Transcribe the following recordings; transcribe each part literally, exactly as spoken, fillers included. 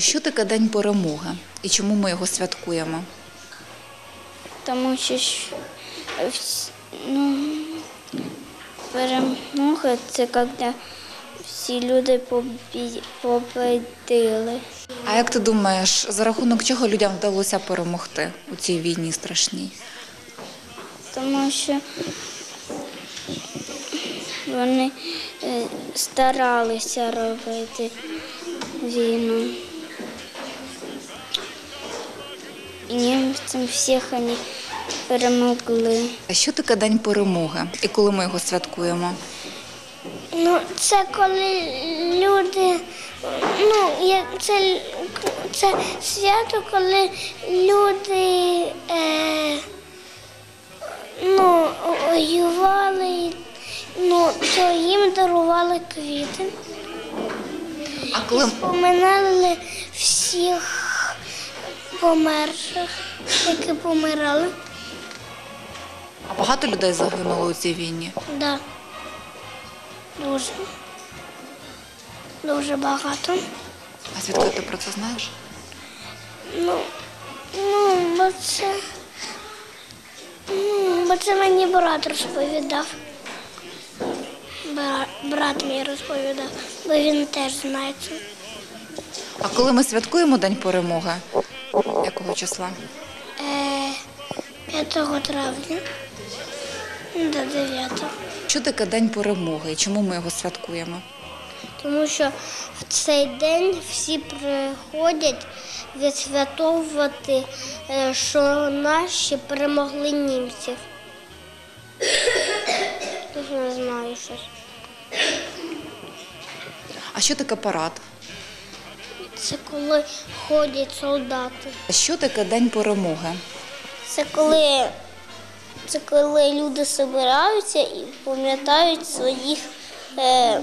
Що таке День перемоги і чому ми його святкуємо? Тому що ну, перемога – це коли всі люди победили. А як ти думаєш, за рахунок чого людям вдалося перемогти у цій війні страшній? Тому що вони старалися робити війну. І німцям всіх вони перемогли. А що таке День перемоги і коли ми його святкуємо? Ну, це коли люди, ну, як це, це свято, коли люди е, ну, воювали, ну, то їм дарували квіти. А коли... І споминали всіх померших, які помирали. А багато людей загинуло у цій війні? Так. Да. Дуже. Дуже багато. А звідки ти про це знаєш? Ну, ну, бо це, ну, бо це мені брат розповідав. Бра, брат мій розповідав, бо він теж знає це. А коли ми святкуємо День перемоги? Якого числа? Е, п'ятого травня до дев'ятого. Що таке День перемоги і чому ми його святкуємо? Тому що в цей день всі приходять відсвяткувати, що наші перемогли німців. Я не знаю щось. А що таке парад? Це коли ходять солдати. А що таке День перемоги? Це коли, це коли люди збираються і пам'ятають своїх е,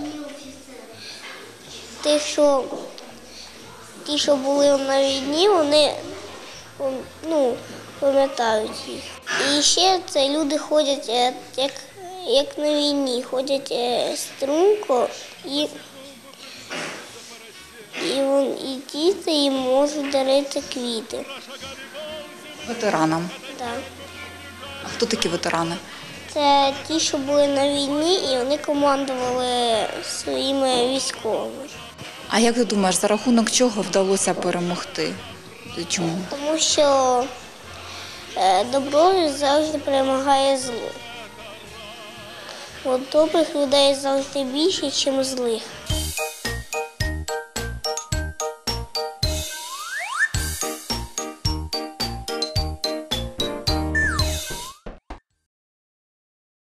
тих, що ті, що були на війні, вони ну, пам'ятають їх. І ще це люди ходять, е, як, як на війні, ходять е, струнко і І, вон, і діти їм можуть дарити квіти. Ветеранам? Так. А хто такі ветерани? Це ті, що були на війні, і вони командували своїми військовими. А як ти думаєш, за рахунок чого вдалося перемогти? Чому? Тому що добро завжди перемагає зло. От добрих людей завжди більше, ніж злих.